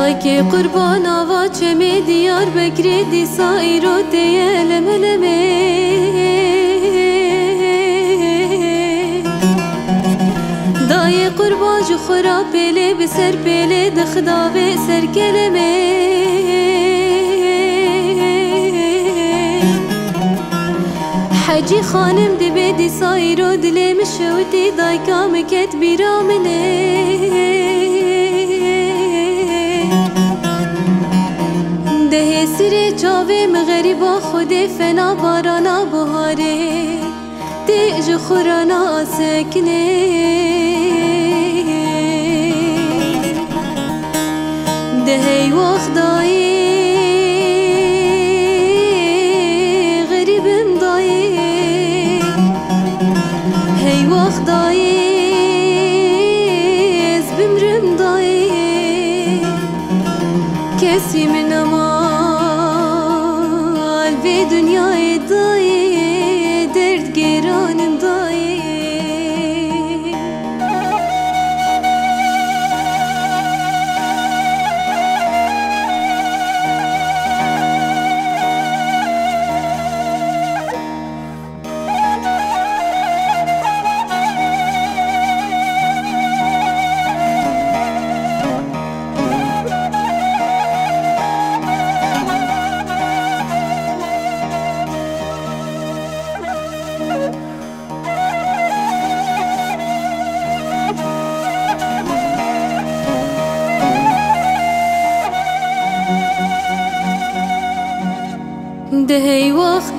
دایکی قربان آوا چمی دیار بکری دی سایرو دیه لمه لمه دای قربان جو خورا پیله بسر پیله دخداوه سر کلمه حجی خانم دی بیدی سایرو دلی مشوتی دای کامکت بیرامنه ده سر چاوه مغریبا خود فنا بارانا بهاره دیج خورانا سکنه ده وقت دایی غریبم دایی هی وقت دایی از بمرم دایی کسی من امال به دنیای دایی درد گیرانم دایی دهی وقت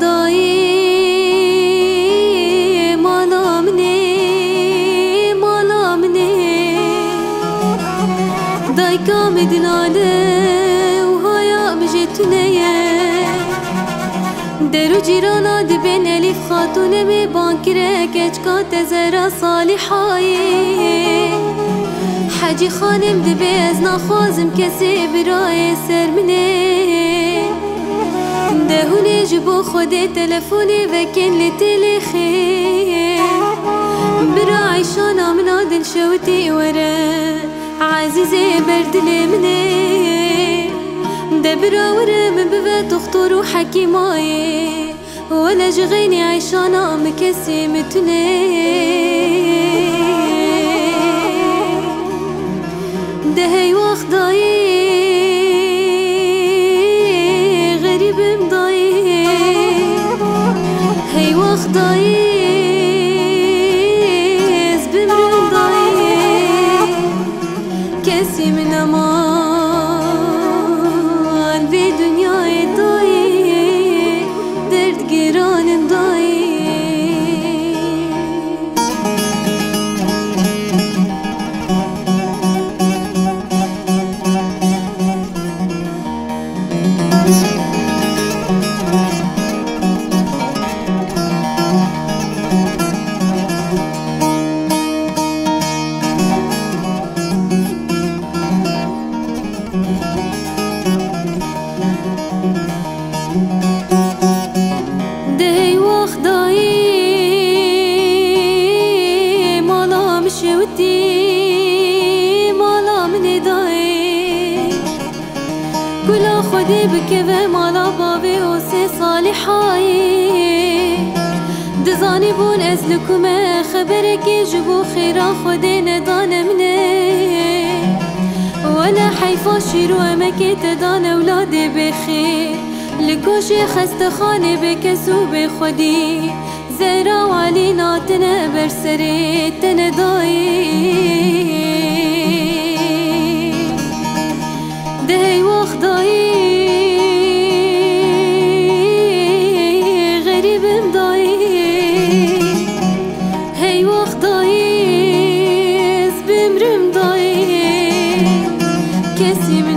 دایی مالا منه دای کام دلاله و هایا بجتونه درو جیرانا دبین الیف خاتونه می بانکره کچکات زرا صالحایی حجی خانم دبی از نخوازم کسی برای سرمنه دهوني جبو خودي تلفوني وكن لتلي خير براعي شانا من عدن شوتي ورا عزيزي برد لمني دبرا ورا من ببات اخطر وحكي ماي ولا جغيني عيشانا مكسي متني دهي وقت ضايق ضايز بمرم ضايق كاسي من امان في دنياي ضايق درد جيران ضايق دهی وقت دایی مالا مشوتی مالا منی دایی کلا خودی بکوه مالا بابی حسی صالحایی دزانی بون از لکومه خبره که جبو خیرا خودی ندانه منه ولا حیفا شیرو امکی تدان اولادی بخیر لکوشی خست خانه بکسو بخودی زیرا والی ناتنه برسری تنه دایی دهی وقت دایی غریبم دایی هی وقت دایی از بمرم دایی کسی